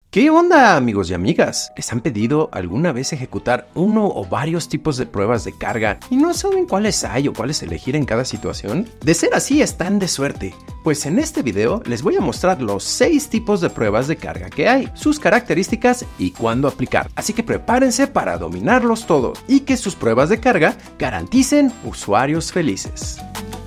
¿Qué onda, amigos y amigas? ¿Les han pedido alguna vez ejecutar uno o varios tipos de pruebas de carga y no saben cuáles hay o cuáles elegir en cada situación? De ser así, están de suerte, pues en este video les voy a mostrar los 6 tipos de pruebas de carga que hay, sus características y cuándo aplicar. Así que prepárense para dominarlos todos y que sus pruebas de carga garanticen usuarios felices.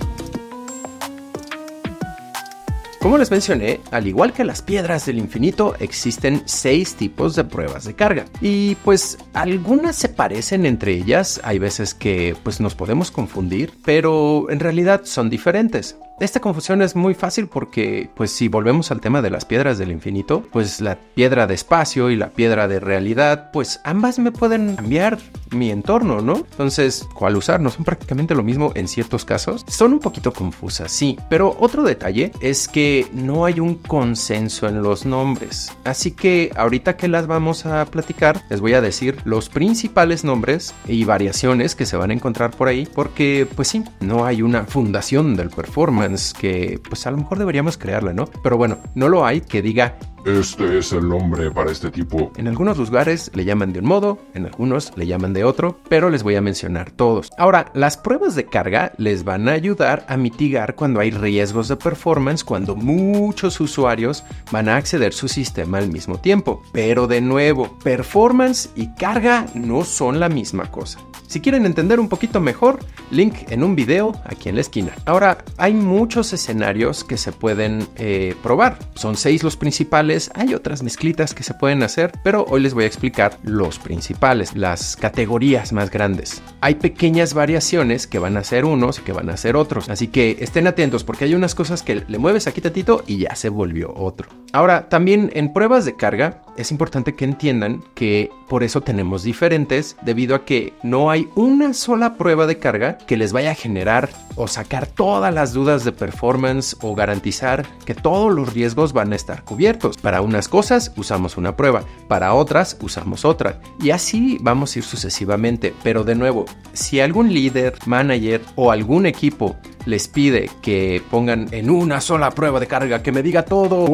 Como les mencioné, al igual que las piedras del infinito, existen 6 tipos de pruebas de carga. Y pues algunas se parecen entre ellas, hay veces que pues nos podemos confundir, pero en realidad son diferentes. Esta confusión es muy fácil porque, pues si volvemos al tema de las piedras del infinito, pues la piedra de espacio y la piedra de realidad, pues ambas me pueden cambiar mi entorno, ¿no? Entonces, ¿cuál usar? ¿No son prácticamente lo mismo en ciertos casos? Son un poquito confusas, sí, pero otro detalle es que no hay un consenso en los nombres. Así que ahorita que las vamos a platicar, les voy a decir los principales nombres y variaciones que se van a encontrar por ahí, porque, pues sí, no hay una fundación del performance que pues a lo mejor deberíamos crearla, ¿no? Pero bueno, no lo hay que diga este es el nombre para este tipo. En algunos lugares le llaman de un modo, en algunos le llaman de otro, pero les voy a mencionar todos. Ahora, las pruebas de carga les van a ayudar a mitigar cuando hay riesgos de performance, cuando muchos usuarios van a acceder a su sistema al mismo tiempo. Pero de nuevo, performance y carga no son la misma cosa. Si quieren entender un poquito mejor, link en un video aquí en la esquina. Ahora, hay muchos escenarios que se pueden probar. Son 6 los principales, hay otras mezclitas que se pueden hacer, pero hoy les voy a explicar los principales, las categorías más grandes. Hay pequeñas variaciones que van a ser unos y que van a ser otros, así que estén atentos porque hay unas cosas que le mueves aquí tantito y ya se volvió otro. Ahora, también en pruebas de carga es importante que entiendan que por eso tenemos diferentes, debido a que no hay una sola prueba de carga que les vaya a generar o sacar todas las dudas de performance o garantizar que todos los riesgos van a estar cubiertos. Para unas cosas usamos una prueba, para otras usamos otra y así vamos a ir sucesivamente. Pero de nuevo, si algún líder, manager o algún equipo les pide que pongan en una sola prueba de carga que me diga todo,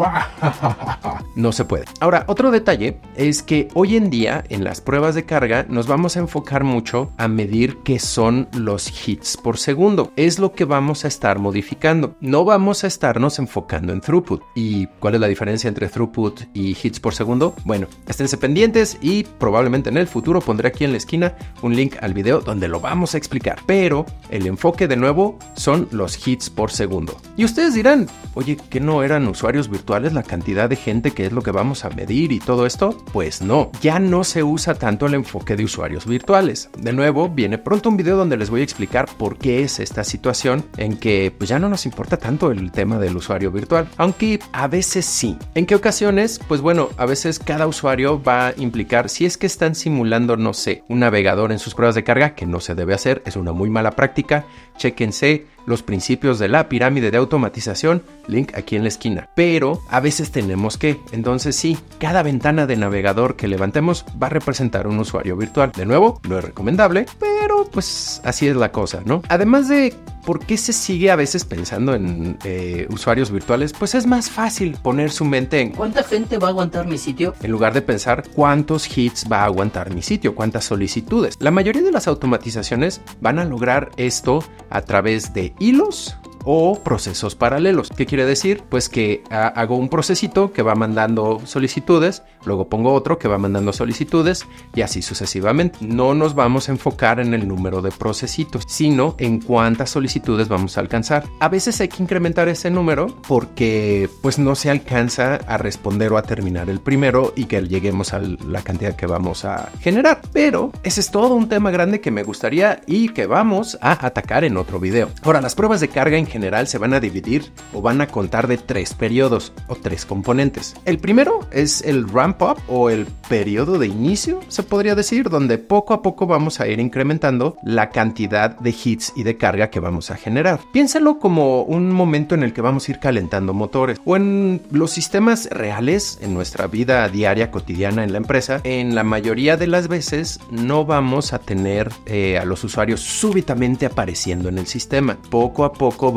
no se puede. Ahora, otro detalle es que hoy en día en las pruebas de carga nos vamos a enfocar mucho a medir qué son los hits por segundo. Es lo que vamos a estar modificando. No vamos a estarnos enfocando en throughput. ¿Y cuál es la diferencia entre throughput y hits por segundo? Bueno, esténse pendientes y probablemente en el futuro pondré aquí en la esquina un link al video donde lo vamos a explicar. Pero el enfoque de nuevo son los hits por segundo. Y ustedes dirán, oye, ¿que no eran usuarios virtuales la cantidad de gente que es lo que vamos a medir y todo esto? Pues no, ya no se usa tanto el enfoque de usuarios virtuales. De nuevo, viene pronto un video donde les voy a explicar por qué es esta situación en que pues ya no nos importa tanto el tema del usuario virtual, aunque a veces sí. ¿En qué ocasiones? Pues bueno, a veces cada usuario va a implicar, si es que están simulando, no sé, un navegador en sus pruebas de carga, que no se debe hacer, es una muy mala práctica, chéquense los principios de la pirámide de automatización, link aquí en la esquina. Pero a veces tenemos que, entonces sí, cada ventana de navegador que levantemos va a representar un usuario virtual. De nuevo, no es recomendable, pero pues así es la cosa, ¿no? Además de ¿por qué se sigue a veces pensando en usuarios virtuales? Pues es más fácil poner su mente en ¿cuánta gente va a aguantar mi sitio? En lugar de pensar cuántos hits va a aguantar mi sitio, cuántas solicitudes. La mayoría de las automatizaciones van a lograr esto a través de hilos o procesos paralelos. ¿Qué quiere decir? Pues que hago un procesito que va mandando solicitudes, luego pongo otro que va mandando solicitudes y así sucesivamente. No nos vamos a enfocar en el número de procesitos, sino en cuántas solicitudes vamos a alcanzar. A veces hay que incrementar ese número porque pues no se alcanza a responder o a terminar el primero y que lleguemos a la cantidad que vamos a generar. Pero ese es todo un tema grande que me gustaría y que vamos a atacar en otro video. Ahora, las pruebas de carga en general se van a dividir o van a contar de 3 periodos o 3 componentes. El primero es el ramp up o el periodo de inicio, se podría decir, donde poco a poco vamos a ir incrementando la cantidad de hits y de carga que vamos a generar. Piénsalo como un momento en el que vamos a ir calentando motores, o en los sistemas reales en nuestra vida diaria cotidiana en la empresa. En la mayoría de las veces no vamos a tener a los usuarios súbitamente apareciendo en el sistema. Poco a poco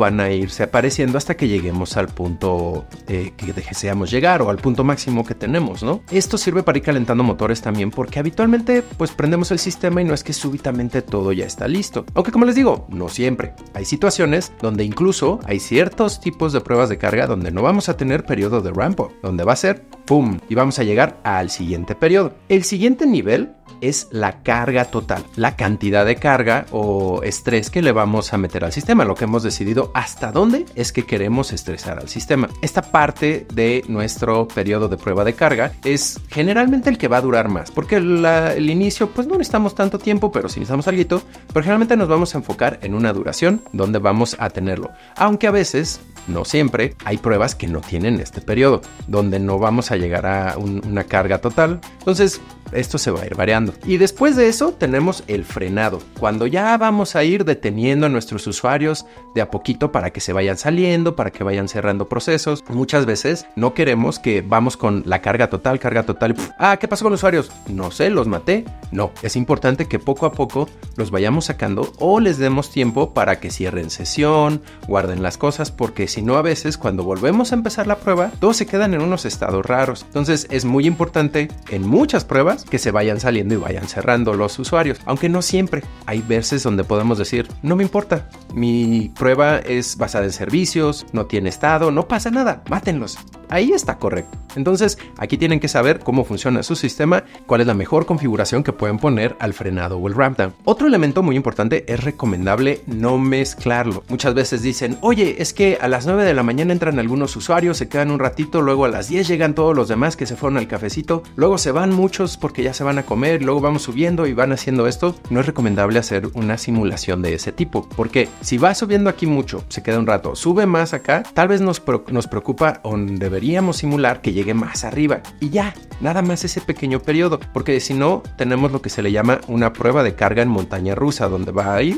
van a irse apareciendo hasta que lleguemos al punto que deseamos llegar o al punto máximo que tenemos, ¿no? Esto sirve para ir calentando motores también porque habitualmente pues prendemos el sistema y no es que súbitamente todo ya está listo. Aunque como les digo, no siempre. Hay situaciones donde incluso hay ciertos tipos de pruebas de carga donde no vamos a tener periodo de ramp up, donde va a ser ¡pum! Y vamos a llegar al siguiente periodo. El siguiente nivel es la carga total, la cantidad de carga o estrés que le vamos a meter al sistema, lo que hemos decidido hasta dónde es que queremos estresar al sistema. Esta parte de nuestro periodo de prueba de carga es generalmente el que va a durar más, porque el inicio pues no necesitamos tanto tiempo, pero si necesitamos algo, pero generalmente nos vamos a enfocar en una duración donde vamos a tenerlo, aunque a veces, no siempre, hay pruebas que no tienen este periodo, donde no vamos a llegar a una carga total. Entonces esto se va a ir variando. Y después de eso tenemos el frenado, cuando ya vamos a ir deteniendo a nuestros usuarios de a poquito para que se vayan saliendo, para que vayan cerrando procesos. Muchas veces no queremos que vamos con la carga total y ¿qué pasó con los usuarios? No sé, los maté. No, es importante que poco a poco los vayamos sacando o les demos tiempo para que cierren sesión, guarden las cosas, porque si no a veces cuando volvemos a empezar la prueba, todos se quedan en unos estados raros. Entonces es muy importante en muchas pruebas que se vayan saliendo y vayan cerrando los usuarios, aunque no siempre. Hay veces donde podemos decir, no me importa, mi prueba es basada en servicios, no tiene estado, no pasa nada, mátenlos. Ahí está correcto. Entonces aquí tienen que saber cómo funciona su sistema, cuál es la mejor configuración que pueden poner al frenado o el ramp down. Otro elemento muy importante, es recomendable no mezclarlo. Muchas veces dicen, oye, es que a las 9 de la mañana entran algunos usuarios, se quedan un ratito, luego a las 10 llegan todos los demás que se fueron al cafecito, luego se van muchos porque ya se van a comer, luego vamos subiendo y van haciendo esto. No es recomendable hacer una simulación de ese tipo, porque si va subiendo aquí mucho, se queda un rato, sube más acá, tal vez nos preocupa o deberíamos simular que llegue más arriba y ya, nada más ese pequeño periodo, porque si no tenemos lo que se le llama una prueba de carga en montaña rusa, donde va a ir.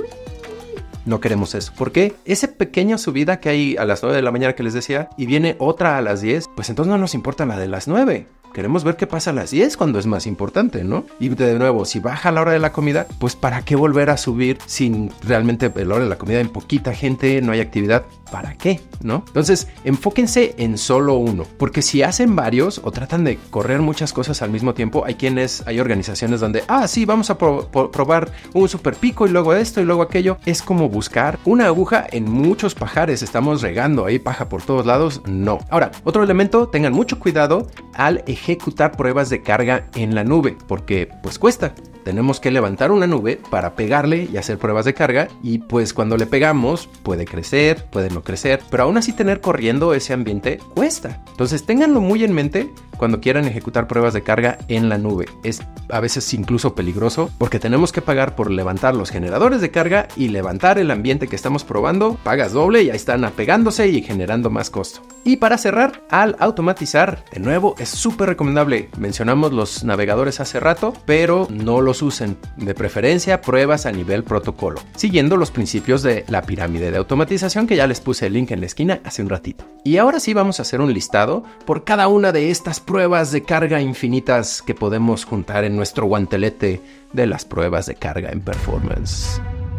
No queremos eso. ¿Por qué? Esa pequeña subida que hay a las 9 de la mañana que les decía y viene otra a las 10, pues entonces no nos importa la de las 9. Queremos ver qué pasa a las 10 cuando es más importante, ¿no? Y de nuevo, si baja la hora de la comida, pues ¿para qué volver a subir sin realmente la hora de la comida en poquita gente, no hay actividad? ¿Para qué? ¿No? Entonces, enfóquense en solo uno, porque si hacen varios o tratan de correr muchas cosas al mismo tiempo, hay organizaciones donde, sí, vamos a probar un super pico y luego esto y luego aquello. Es como buscar una aguja en muchos pajares. Estamos regando ahí paja por todos lados. No. Ahora, otro elemento, tengan mucho cuidado al ejecutar pruebas de carga en la nube, porque pues cuesta. Tenemos que levantar una nube para pegarle y hacer pruebas de carga, y pues cuando le pegamos puede crecer, puede no crecer, pero aún así tener corriendo ese ambiente cuesta. Entonces ténganlo muy en mente cuando quieran ejecutar pruebas de carga en la nube. Es a veces incluso peligroso porque tenemos que pagar por levantar los generadores de carga y levantar el ambiente que estamos probando. Pagas doble y ahí están apegándose y generando más costo. Y para cerrar, al automatizar, de nuevo es súper recomendable. Mencionamos los navegadores hace rato, pero no los usen. De preferencia, pruebas a nivel protocolo, siguiendo los principios de la pirámide de automatización que ya les puse el link en la esquina hace un ratito. Y ahora sí vamos a hacer un listado por cada una de estas pruebas de carga infinitas que podemos juntar en nuestro guantelete de las pruebas de carga en performance.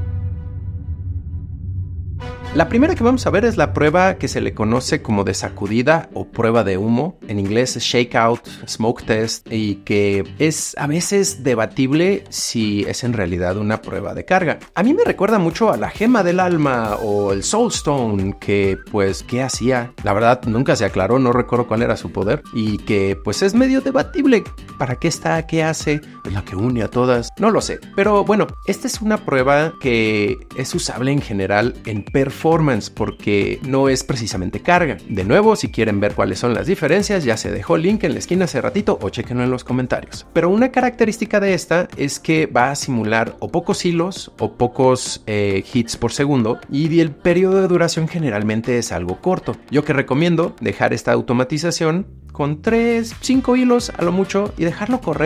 La primera que vamos a ver es la prueba que se le conoce como de sacudida o prueba de humo. En inglés es shakeout, smoke test, y que es a veces debatible si es en realidad una prueba de carga. A mí me recuerda mucho a la gema del alma o el soulstone, que pues ¿qué hacía? La verdad nunca se aclaró, no recuerdo cuál era su poder, y que pues es medio debatible. ¿Para qué está? ¿Qué hace? ¿Es la que une a todas? No lo sé. Pero bueno, esta es una prueba que es usable en general en performance, porque no es precisamente carga. De nuevo, si quieren ver cuáles son las diferencias, ya se dejó el link en la esquina hace ratito o chequenlo en los comentarios. Pero una característica de esta es que va a simular o pocos hilos o pocos hits por segundo, y el periodo de duración generalmente es algo corto. Yo que recomiendo dejar esta automatización con 3-5 hilos a lo mucho y dejarlo correr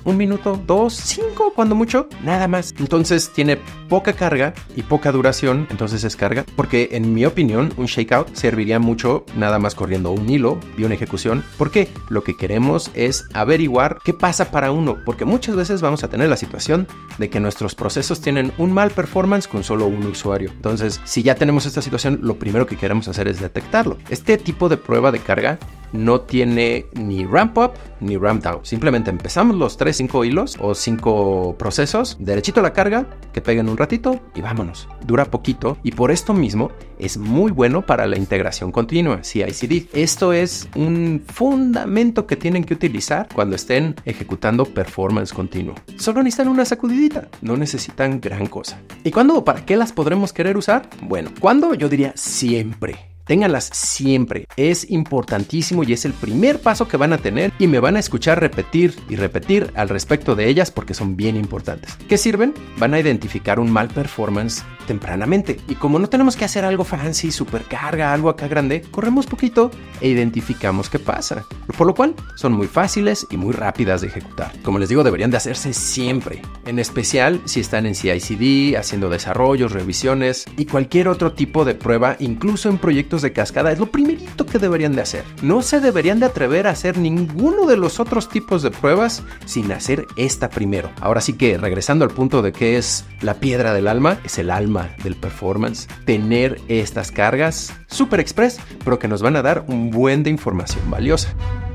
1 minuto, 2, 5 cuando mucho, nada más. Entonces tiene poca carga y poca duración, entonces es carga, porque en mi opinión un shakeout serviría mucho nada más corriendo un hilo y una ejecución, porque lo que queremos es averiguar qué pasa para uno, porque muchas veces vamos a tener la situación de que nuestros procesos tienen un mal performance con solo un usuario. Entonces, si ya tenemos esta situación, lo primero que queremos hacer es detectarlo. Este tipo de prueba de carga no tiene ni ramp up ni ramp down. Simplemente empezamos los 5 hilos o 5 procesos, derechito a la carga, que peguen un ratito y vámonos. Dura poquito y por esto mismo es muy bueno para la integración continua, CI/CD. Esto es un fundamento que tienen que utilizar cuando estén ejecutando performance continuo. Solo necesitan una sacudidita, no necesitan gran cosa. ¿Y cuándo o para qué las podremos querer usar? Bueno, ¿cuándo? Yo diría siempre. Ténganlas siempre, es importantísimo y es el primer paso que van a tener y me van a escuchar repetir y repetir al respecto de ellas porque son bien importantes. ¿Qué sirven? Van a identificar un mal performance tempranamente y como no tenemos que hacer algo fancy, supercarga, algo acá grande, corremos poquito e identificamos qué pasa, por lo cual son muy fáciles y muy rápidas de ejecutar. Como les digo, deberían de hacerse siempre, en especial si están en CI/CD, haciendo desarrollos, revisiones y cualquier otro tipo de prueba, incluso en proyectos de cascada. Es lo primerito que deberían de hacer. No se deberían de atrever a hacer ninguno de los otros tipos de pruebas sin hacer esta primero. Ahora sí que regresando al punto de que es la piedra del alma, es el alma del performance, tener estas cargas super express, pero que nos van a dar un buen de información valiosa.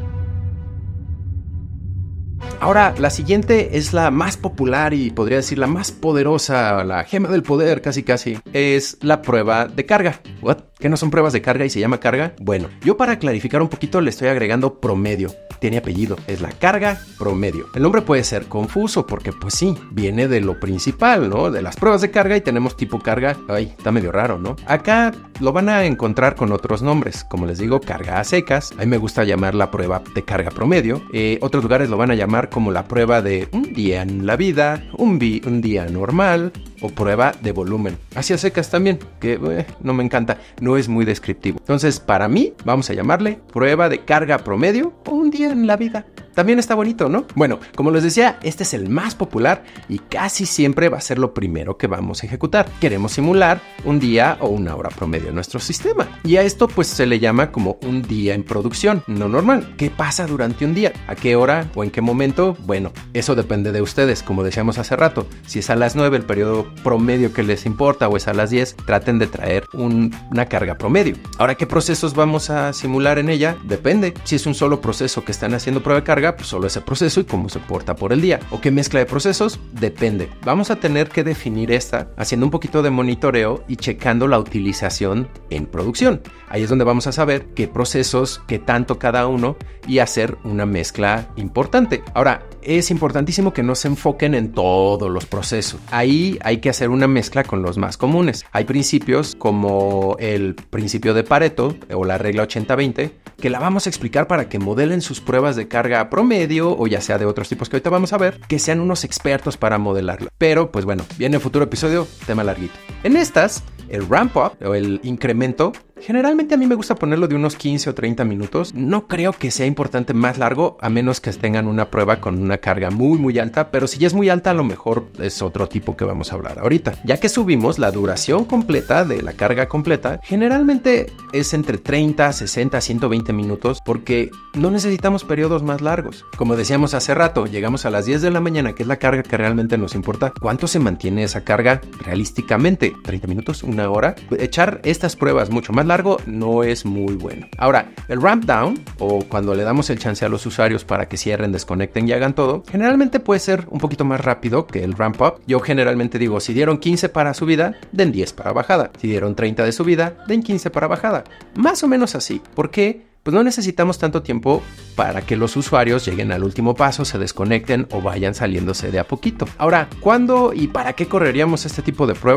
Ahora, la siguiente es la más popular y podría decir la más poderosa, la gema del poder casi, es la prueba de carga. ¿What? ¿Qué no son pruebas de carga y se llama carga? Bueno, yo para clarificar un poquito le estoy agregando promedio. Tiene apellido, es la carga promedio. El nombre puede ser confuso porque pues sí, viene de lo principal, ¿no? De las pruebas de carga y tenemos tipo carga. Ay, está medio raro, ¿no? Acá lo van a encontrar con otros nombres, como les digo, carga a secas. A mí me gusta llamar la prueba de carga promedio. Otros lugares lo van a llamar como la prueba de un día en la vida, un día normal o prueba de volumen. Así a secas también, que no me encanta, no es muy descriptivo. Entonces, para mí, vamos a llamarle prueba de carga promedio o un día en la vida. También está bonito, ¿no? Bueno, como les decía, este es el más popular y casi siempre va a ser lo primero que vamos a ejecutar. Queremos simular un día o una hora promedio en nuestro sistema. Y a esto pues se le llama como un día en producción, no normal. ¿Qué pasa durante un día? ¿A qué hora o en qué momento? Bueno, eso depende de ustedes, como decíamos hace rato. Si es a las 9 el periodo promedio que les importa o es a las 10, traten de traer una carga promedio. Ahora, ¿qué procesos vamos a simular en ella? Depende. Si es un solo proceso que están haciendo prueba de carga, pues solo ese proceso y cómo se porta por el día. ¿O qué mezcla de procesos? Depende. Vamos a tener que definir esta haciendo un poquito de monitoreo y checando la utilización en producción. Ahí es donde vamos a saber qué procesos, qué tanto cada uno y hacer una mezcla importante. Ahora, es importantísimo que no se enfoquen en todos los procesos. Ahí hay que hacer una mezcla con los más comunes. Hay principios como el principio de Pareto o la regla 80-20 que la vamos a explicar para que modelen sus pruebas de carga promedio o ya sea de otros tipos que ahorita vamos a ver, que sean unos expertos para modelarla. Pero pues bueno, viene el futuro episodio, tema larguito. En estas, el ramp up o el incremento, generalmente a mí me gusta ponerlo de unos 15 o 30 minutos. No creo que sea importante más largo, a menos que tengan una prueba con una carga muy alta, pero si ya es muy alta, a lo mejor es otro tipo que vamos a hablar ahorita. Ya que subimos la duración completa de la carga completa, generalmente es entre 30, 60, 120 minutos, porque no necesitamos periodos más largos. Como decíamos hace rato, llegamos a las 10 de la mañana, que es la carga que realmente nos importa. ¿Cuánto se mantiene esa carga realísticamente? ¿30 minutos? ¿Una hora? Echar estas pruebas mucho más largo no es muy bueno. Ahora, el ramp down o cuando le damos el chance a los usuarios para que cierren, desconecten y hagan todo, generalmente puede ser un poquito más rápido que el ramp up. Yo generalmente digo, si dieron 15 para subida, den 10 para bajada. Si dieron 30 de subida, den 15 para bajada. Más o menos así. ¿Por qué? Pues no necesitamos tanto tiempo para que los usuarios lleguen al último paso, se desconecten o vayan saliéndose de a poquito. Ahora, ¿cuándo y para qué correríamos este tipo de prueba?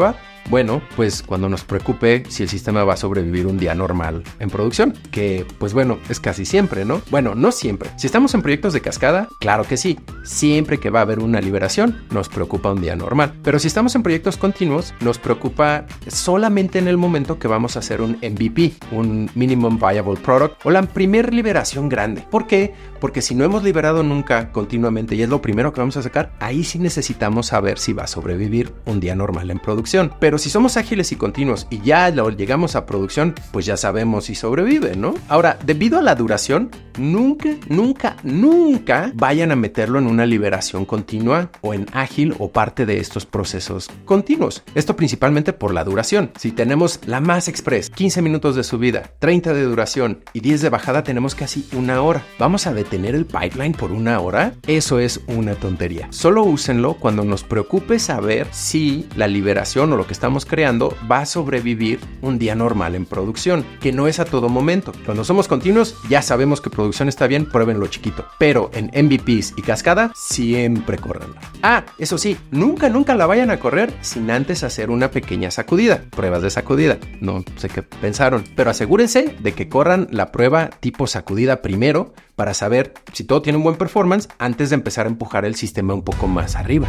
Bueno, pues cuando nos preocupe si el sistema va a sobrevivir un día normal en producción, que pues bueno, es casi siempre, ¿no? Bueno, no siempre. Si estamos en proyectos de cascada, claro que sí. Siempre que va a haber una liberación, nos preocupa un día normal. Pero si estamos en proyectos continuos, nos preocupa solamente en el momento que vamos a hacer un MVP, un Minimum Viable Product, o la primer liberación grande. ¿Por qué? Porque si no hemos liberado nunca continuamente y es lo primero que vamos a sacar, ahí sí necesitamos saber si va a sobrevivir un día normal en producción. Pero si somos ágiles y continuos y ya lo llegamos a producción, pues ya sabemos si sobrevive, ¿no? Ahora, debido a la duración, nunca vayan a meterlo en una liberación continua o en ágil o parte de estos procesos continuos. Esto principalmente por la duración. Si tenemos la más express, 15 minutos de subida, 30 de duración y 10 de bajada, tenemos casi una hora. ¿Vamos a detener el pipeline por una hora? Eso es una tontería. Solo úsenlo cuando nos preocupe saber si la liberación o lo que estamos creando va a sobrevivir un día normal en producción, que no es a todo momento. Cuando somos continuos, ya sabemos que producción está bien, pruébenlo chiquito. Pero en MVPs y cascada, siempre córranla. Ah, eso sí, nunca la vayan a correr sin antes hacer una pequeña sacudida. Pruebas de sacudida. No sé qué pensaron, pero asegúrense de que corran la prueba tipo sacudida primero para saber si todo tiene un buen performance antes de empezar a empujar el sistema un poco más arriba.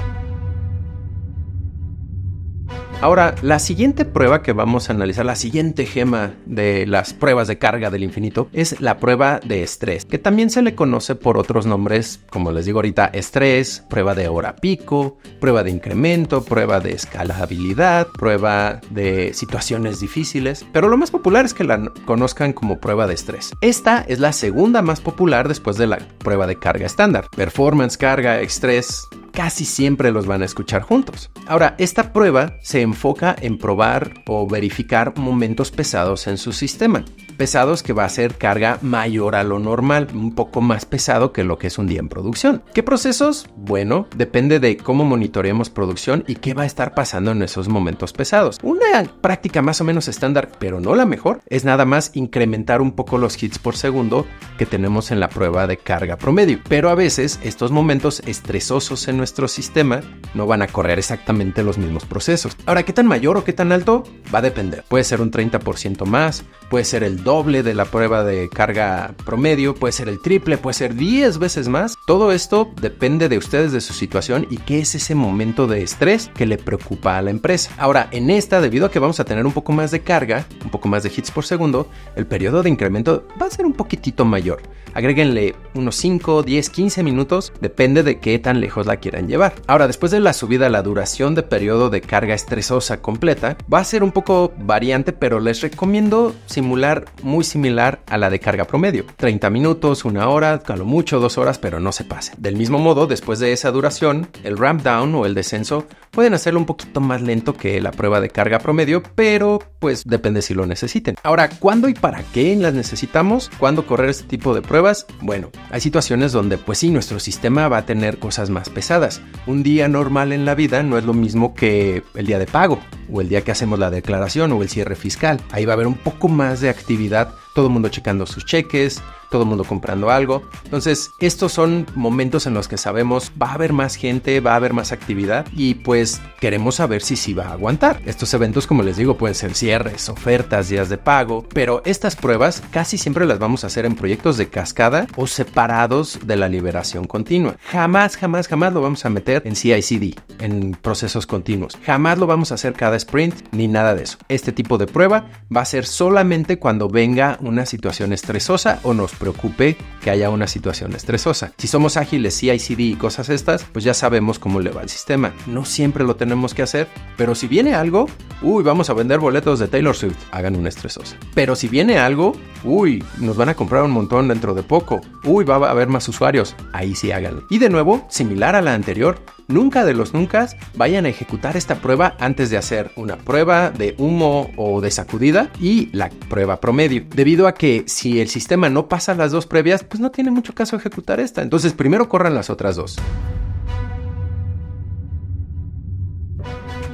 Ahora, la siguiente prueba que vamos a analizar, la siguiente gema de las pruebas de carga del infinito, es la prueba de estrés, que también se le conoce por otros nombres, como les digo ahorita, estrés, prueba de hora pico, prueba de incremento, prueba de escalabilidad, prueba de situaciones difíciles, pero lo más popular es que la conozcan como prueba de estrés. Esta es la segunda más popular después de la prueba de carga estándar. Performance, carga, estrés, casi siempre los van a escuchar juntos. Ahora, esta prueba se enfoca en probar o verificar momentos pesados en su sistema. Pesados que va a ser carga mayor a lo normal, un poco más pesado que lo que es un día en producción. ¿Qué procesos? Bueno, depende de cómo monitoreemos producción y qué va a estar pasando en esos momentos pesados. Una práctica más o menos estándar, pero no la mejor, es nada más incrementar un poco los hits por segundo que tenemos en la prueba de carga promedio. Pero a veces estos momentos estresosos en nuestro sistema no van a correr exactamente los mismos procesos. Ahora, ¿qué tan mayor o qué tan alto? Va a depender. Puede ser un 30% más, puede ser el doble de la prueba de carga promedio, puede ser el triple, puede ser 10 veces más. Todo esto depende de ustedes, de su situación y qué es ese momento de estrés que le preocupa a la empresa. Ahora, en esta, debido a que vamos a tener un poco más de carga, un poco más de hits por segundo, el periodo de incremento va a ser un poquitito mayor. Agréguenle unos 5, 10, 15 minutos, depende de qué tan lejos la quieran llevar. Ahora, después de la subida, la duración de periodo de carga estresosa completa va a ser un poco variante, pero les recomiendo simular muy similar a la de carga promedio. 30 minutos, 1 hora, a lo mucho 2 horas, pero no se pasen. Del mismo modo, después de esa duración, el ramp down o el descenso pueden hacerlo un poquito más lento que la prueba de carga promedio, pero pues depende si lo necesiten. Ahora, ¿cuándo y para qué las necesitamos? ¿Cuándo correr este tipo de pruebas? Bueno, hay situaciones donde pues sí, nuestro sistema va a tener cosas más pesadas. Un día normal en la vida no es lo mismo que el día de pago o el día que hacemos la declaración o el cierre fiscal. Ahí va a haber un poco más de actividad, todo el mundo checando sus cheques, todo el mundo comprando algo. Entonces, estos son momentos en los que sabemos va a haber más gente, va a haber más actividad y pues queremos saber si sí va a aguantar. Estos eventos, como les digo, pueden ser cierres, ofertas, días de pago, pero estas pruebas casi siempre las vamos a hacer en proyectos de cascada o separados de la liberación continua. Jamás lo vamos a meter en CI/CD, en procesos continuos. Jamás lo vamos a hacer cada sprint ni nada de eso. Este tipo de prueba va a ser solamente cuando venga una situación estresosa o nos preocupe que haya una situación estresosa. Si somos ágiles, CI/CD y cosas estas, pues ya sabemos cómo le va al sistema. No siempre lo tenemos que hacer, pero si viene algo, vamos a vender boletos de Taylor Swift, hagan una estresosa. Pero si viene algo, nos van a comprar un montón dentro de poco, va a haber más usuarios, ahí sí háganlo. Y de nuevo, similar a la anterior, nunca de los nunca vayan a ejecutar esta prueba antes de hacer una prueba de humo o de sacudida y la prueba promedio, debido a que si el sistema no pasa las dos previas, pues no tiene mucho caso ejecutar esta. Entonces primero corran las otras dos.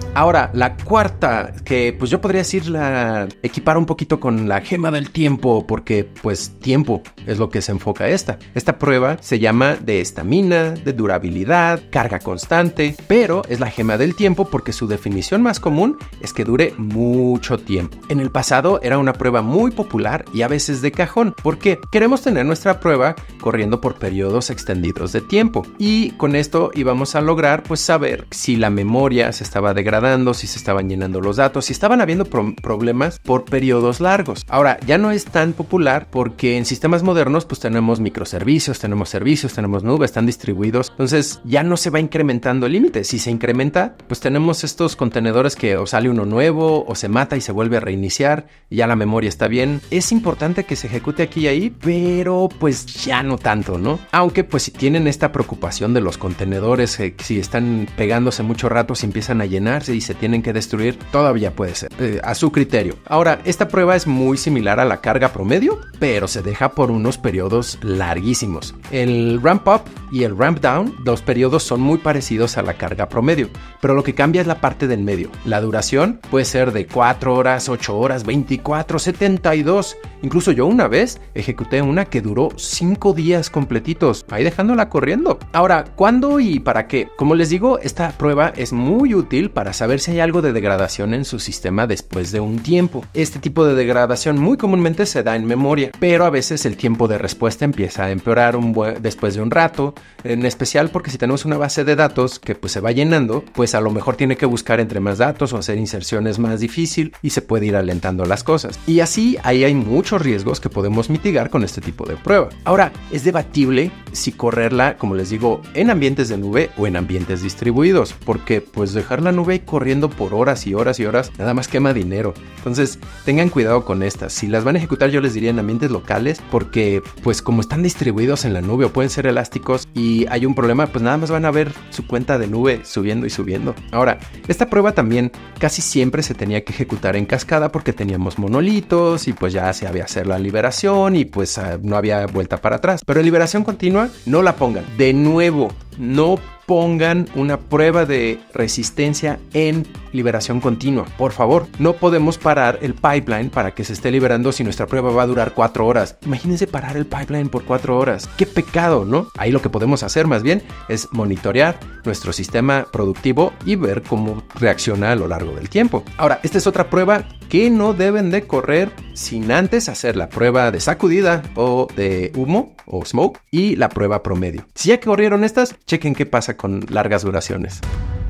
Ahora, la cuarta, que pues yo podría decirla, equipar un poquito con la gema del tiempo, porque pues tiempo es lo que se enfoca esta. Esta prueba se llama de estamina, de durabilidad, carga constante, pero es la gema del tiempo porque su definición más común es que dure mucho tiempo. En el pasado era una prueba muy popular y a veces de cajón, porque queremos tener nuestra prueba corriendo por periodos extendidos de tiempo. Y con esto íbamos a lograr pues saber si la memoria se estaba degradando, si se estaban llenando los datos, si estaban habiendo problemas por periodos largos. Ahora, ya no es tan popular porque en sistemas modernos pues tenemos microservicios, tenemos nubes, están distribuidos, entonces ya no se va incrementando el límite. Si se incrementa, pues tenemos estos contenedores que o sale uno nuevo o se mata y se vuelve a reiniciar y ya la memoria está bien. Es importante que se ejecute aquí y ahí, pero pues ya no tanto, ¿no? Aunque pues si tienen esta preocupación de los contenedores, si están pegándose mucho rato, si empiezan a llenarse y se tienen que destruir, todavía puede ser, a su criterio. Ahora, esta prueba es muy similar a la carga promedio, pero se deja por unos periodos larguísimos. El ramp up y el ramp down, los periodos son muy parecidos a la carga promedio, pero lo que cambia es la parte del medio. La duración puede ser de 4 horas, 8 horas, 24, 72. Incluso yo una vez ejecuté una que duró 5 días completitos, ahí dejándola corriendo. Ahora, ¿cuándo y para qué? Como les digo, esta prueba es muy útil para saber si hay algo de degradación en su sistema después de un tiempo. Este tipo de degradación muy comúnmente se da en memoria, pero a veces el tiempo de respuesta empieza a empeorar después de un rato, en especial porque si tenemos una base de datos que pues se va llenando, pues a lo mejor tiene que buscar entre más datos o hacer inserciones más difícil y se puede ir alentando las cosas. Y así ahí hay muchos riesgos que podemos mitigar con este tipo de prueba. Ahora, es debatible si correrla, como les digo, en ambientes de nube o en ambientes distribuidos, porque pues dejar la nube corriendo por horas y horas y horas nada más quema dinero. Entonces tengan cuidado con estas. Si las van a ejecutar, yo les diría en ambientes locales, porque pues como están distribuidos en la nube o pueden ser elásticos y hay un problema, pues nada más van a ver su cuenta de nube subiendo y subiendo. Ahora, esta prueba también casi siempre se tenía que ejecutar en cascada porque teníamos monolitos y pues ya se había hacer la liberación y pues no había vuelta para atrás. Pero en liberación continua no la pongan. De nuevo, no pongan una prueba de resistencia en liberación continua. Por favor, no podemos parar el pipeline para que se esté liberando si nuestra prueba va a durar 4 horas. Imagínense parar el pipeline por 4 horas. ¡Qué pecado!, ¿no? Ahí lo que podemos hacer más bien es monitorear nuestro sistema productivo y ver cómo reacciona a lo largo del tiempo. Ahora, esta es otra prueba que no deben de correr sin antes hacer la prueba de sacudida o de humo o smoke y la prueba promedio. Si ya corrieron estas, chequen qué pasa con largas duraciones.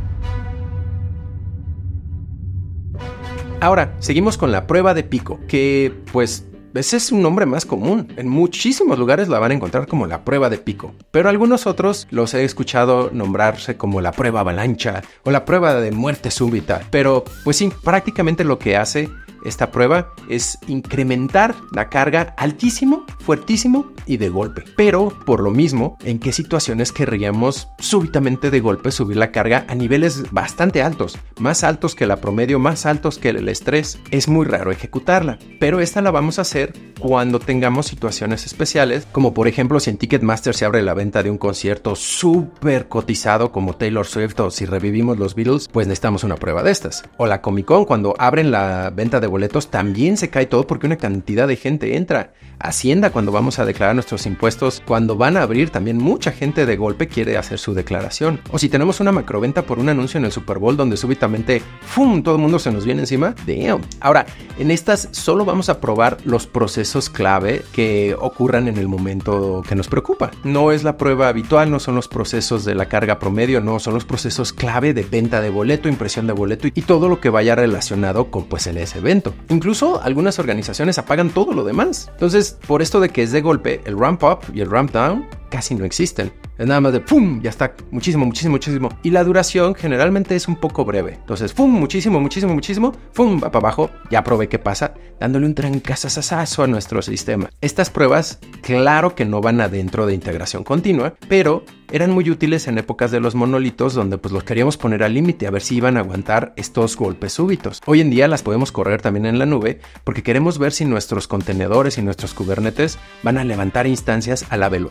Ahora, seguimos con la prueba de pico, que pues ese es un nombre más común. En muchísimos lugares la van a encontrar como la prueba de pico, pero algunos otros los he escuchado nombrarse como la prueba avalancha o la prueba de muerte súbita. Pero pues sí, prácticamente lo que hace esta prueba es incrementar la carga altísimo, fuertísimo y de golpe. Pero por lo mismo, ¿en qué situaciones querríamos súbitamente de golpe subir la carga a niveles bastante altos? Más altos que la promedio, más altos que el estrés. Es muy raro ejecutarla, pero esta la vamos a hacer cuando tengamos situaciones especiales, como por ejemplo si en Ticketmaster se abre la venta de un concierto súper cotizado como Taylor Swift o si revivimos los Beatles, pues necesitamos una prueba de estas. O la Comic Con, cuando abren la venta de boletos, también se cae todo porque una cantidad de gente entra. Hacienda, cuando vamos a declarar nuestros impuestos, cuando van a abrir, también mucha gente de golpe quiere hacer su declaración. O si tenemos una macroventa por un anuncio en el Super Bowl donde súbitamente ¡fum!, todo el mundo se nos viene encima. Damn. Ahora, en estas solo vamos a probar los procesos clave que ocurran en el momento que nos preocupa. No es la prueba habitual, no son los procesos de la carga promedio, no, son los procesos clave de venta de boleto, impresión de boleto y todo lo que vaya relacionado con pues ese evento. Incluso algunas organizaciones apagan todo lo demás. Entonces, por esto de que es de golpe, el ramp up y el ramp down casi no existen. Es nada más de ¡pum! Ya está muchísimo. Y la duración generalmente es un poco breve. Entonces, ¡pum! Muchísimo. ¡Pum! Va para abajo. Ya probé qué pasa, dándole un trancazazazo a nuestro sistema. Estas pruebas, claro que no van adentro de integración continua, pero eran muy útiles en épocas de los monolitos donde pues los queríamos poner al límite a ver si iban a aguantar estos golpes súbitos. Hoy en día las podemos correr también en la nube porque queremos ver si nuestros contenedores y nuestros Kubernetes van a levantar instancias a la velocidad que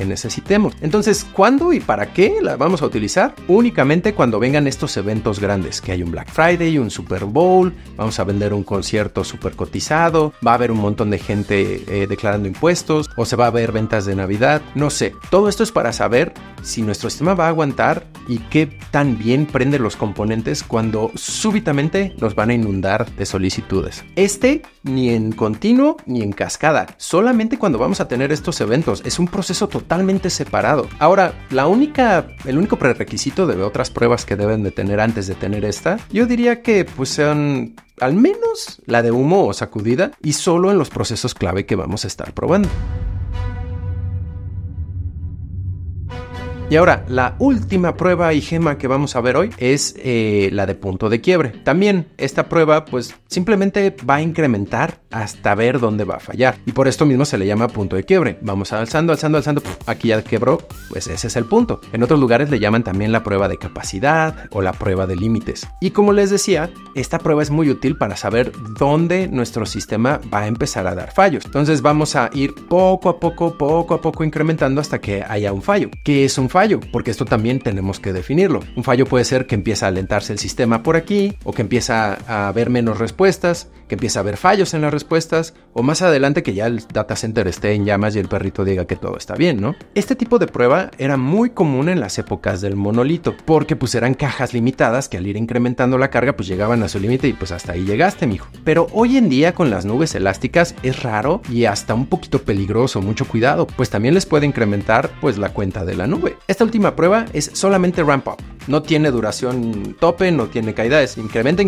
necesitemos. Entonces, ¿cuándo y para qué la vamos a utilizar? Únicamente cuando vengan estos eventos grandes, que hay un Black Friday, un Super Bowl, vamos a vender un concierto súper cotizado, va a haber un montón de gente declarando impuestos, o se va a ver ventas de Navidad, no sé. Todo esto es para saber si nuestro sistema va a aguantar y qué tan bien prende los componentes cuando súbitamente nos van a inundar de solicitudes. Ni en continuo ni en cascada, solamente cuando vamos a tener estos eventos. Es un proceso totalmente separado. Ahora, el único prerequisito de otras pruebas que deben de tener antes de tener esta, yo diría que pues sean al menos la de humo o sacudida y solo en los procesos clave que vamos a estar probando. Y ahora, la última prueba y gema que vamos a ver hoy es la de punto de quiebre. También esta prueba pues simplemente va a incrementar hasta ver dónde va a fallar. Y por esto mismo se le llama punto de quiebre. Vamos alzando, aquí ya quebró, pues ese es el punto. En otros lugares le llaman también la prueba de capacidad o la prueba de límites. Y como les decía, esta prueba es muy útil para saber dónde nuestro sistema va a empezar a dar fallos. Entonces vamos a ir poco a poco incrementando hasta que haya un fallo. ¿Qué es un fallo? Porque esto también tenemos que definirlo. Un fallo puede ser que empieza a alentarse el sistema por aquí, o que empieza a haber menos respuestas, que empieza a haber fallos en las respuestas, o más adelante que ya el data center esté en llamas y el perrito diga que todo está bien, ¿no? Este tipo de prueba era muy común en las épocas del monolito, porque pues eran cajas limitadas que al ir incrementando la carga pues llegaban a su límite y pues hasta ahí llegaste, mijo. Pero hoy en día con las nubes elásticas es raro y hasta un poquito peligroso, mucho cuidado, pues también les puede incrementar pues la cuenta de la nube. Esta última prueba es solamente ramp up. No tiene duración tope, no tiene caída, es incrementa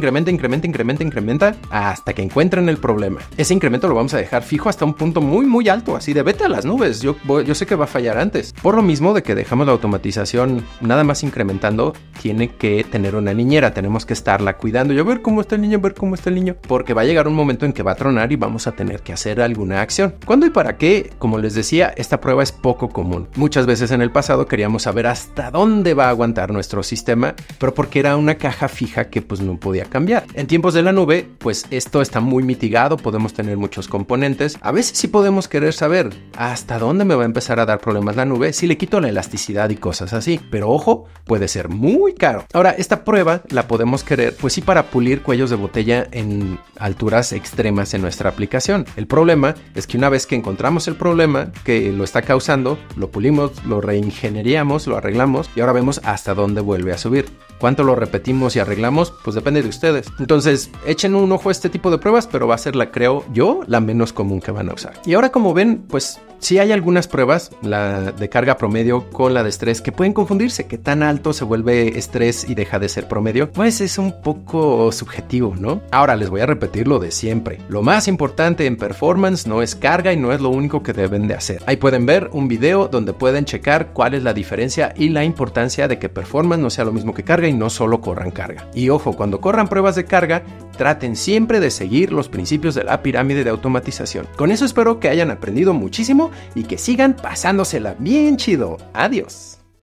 hasta que encuentren el problema. Ese incremento lo vamos a dejar fijo hasta un punto muy alto, así de vete a las nubes, yo sé que va a fallar antes. Por lo mismo de que dejamos la automatización nada más incrementando, tiene que tener una niñera, tenemos que estarla cuidando. Yo ver cómo está el niño, porque va a llegar un momento en que va a tronar y vamos a tener que hacer alguna acción. ¿Cuándo y para qué? Como les decía, esta prueba es poco común. Muchas veces en el pasado queríamos saber hasta dónde va a aguantar nuestro sistema, pero porque era una caja fija que pues no podía cambiar. En tiempos de la nube, pues esto está muy mitigado, podemos tener muchos componentes. A veces sí podemos querer saber hasta dónde me va a empezar a dar problemas la nube si le quito la elasticidad y cosas así, pero ojo, puede ser muy caro. Ahora, esta prueba la podemos querer pues sí para pulir cuellos de botella en alturas extremas en nuestra aplicación. El problema es que una vez que encontramos el problema que lo está causando, lo pulimos, lo reingeniamos, lo arreglamos y ahora vemos hasta dónde vuelve a subir. ¿Cuánto lo repetimos y arreglamos? Pues depende de ustedes. Entonces, echen un ojo a este tipo de pruebas, pero va a ser creo yo, la menos común que van a usar. Y ahora, como ven, pues sí hay algunas pruebas, la de carga promedio con la de estrés, que pueden confundirse. ¿Qué tan alto se vuelve estrés y deja de ser promedio? Pues es un poco subjetivo, ¿no? Ahora les voy a repetir lo de siempre. Lo más importante en performance no es carga y no es lo único que deben de hacer. Ahí pueden ver un video donde pueden checar cuál es la diferencia y la importancia de que performance no sea lo mismo que carga y no solo corran carga. Y ojo, cuando corran pruebas de carga, traten siempre de seguir los principios de la pirámide de automatización. Con eso espero que hayan aprendido muchísimo y que sigan pasándosela bien chido. Adiós.